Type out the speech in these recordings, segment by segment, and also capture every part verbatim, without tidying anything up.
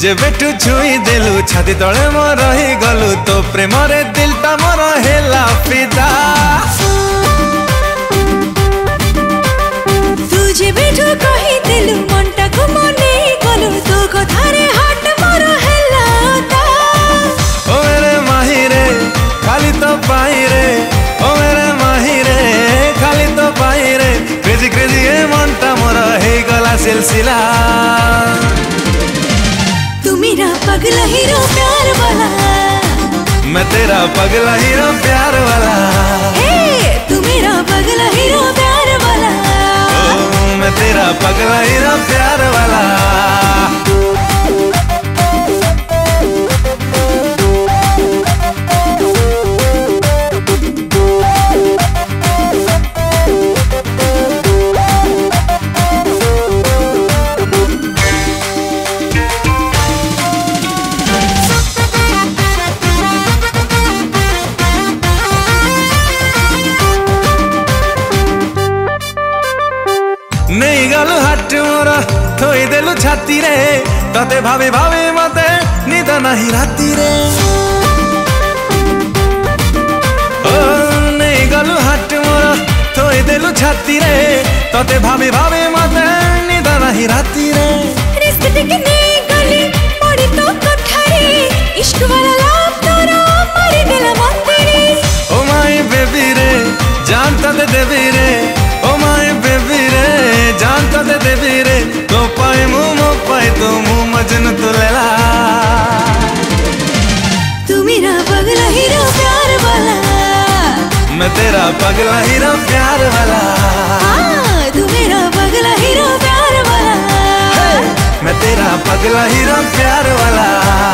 जेबेठू छुई देलु छाती तले मो रही गलु तो प्रेम रे दिल टा मोर हेला फिदा। तू जेबेठू कही देलु मनटा को मने गलु तो कथा रे हाट मोर हेला ता। ओ मेरे माही रे खाली तो पाई रे, ओ मेरे माही रे खाली तो पाई रे, क्रेजी क्रेजी ए मनटा मोर हे गला सिलसिला। तू मेरा पगला हीरो प्यार वाला, मैं तेरा पगला हीरो प्यार वाला। हे तू मेरा पगला हीरो प्यार वाला, ओ मैं तेरा पगला हीरो प्यार वाला। नहीं गलु हाट मोर थोई देलु छाती रे, तते भाभी भाभी मते निद नहीं राती रे। ओ नहीं गलु हाट मोर थोई देलु छाती रे, तते भाभी भाभी मते निद नहीं राती रे। रिश्ते के नहीं गली पड़ी तो कठारे, इश्क वाला लाभ तोरा मारी दिला मते रे। ओ माय बेबी रे जानता दे देवी रे, ओ माय बेबी रे जानता दे देवी रे, तो पाए मुँह मो पाए तो मुँह मजन तो लेला। तू मेरा पगला हीरो प्यार वाला, मैं तेरा पगला हीरो प्यार वाला। हाँ तू मेरा पगला हीरो प्यार वाला, मैं तेरा पगला हीरो प्यार वाला।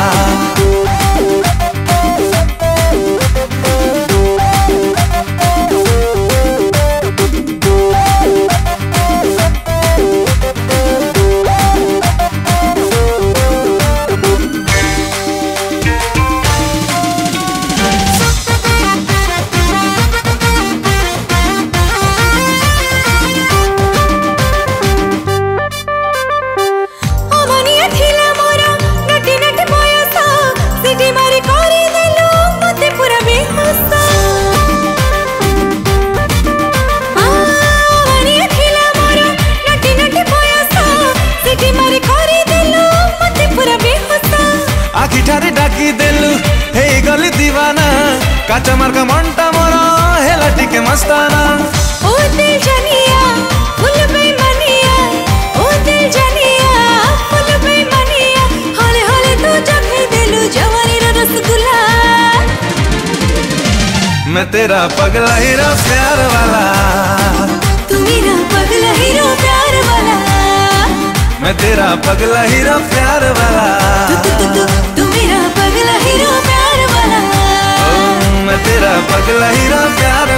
आखिठारे डाकी देलु हे गली दीवाना, काचा मार्का मनटा मोर हेला टिके मस्ताना। ओ दिल जानिया फुल बेमनिया, ओ दिल जानिया फुल बेमनिया, हले हले तू जखे देलु जवानी रा रसगुल्ला। मैं तेरा पगला हीरो प्यार वाला, तू मेरा पगला हीरो प्यार वाला, मैं तेरा पगला हीरो प्यार वाला। तू तू तू तू तू मेरा पगला हीरो प्यार वाला, ओ मैं तेरा पगला हीरो प्यार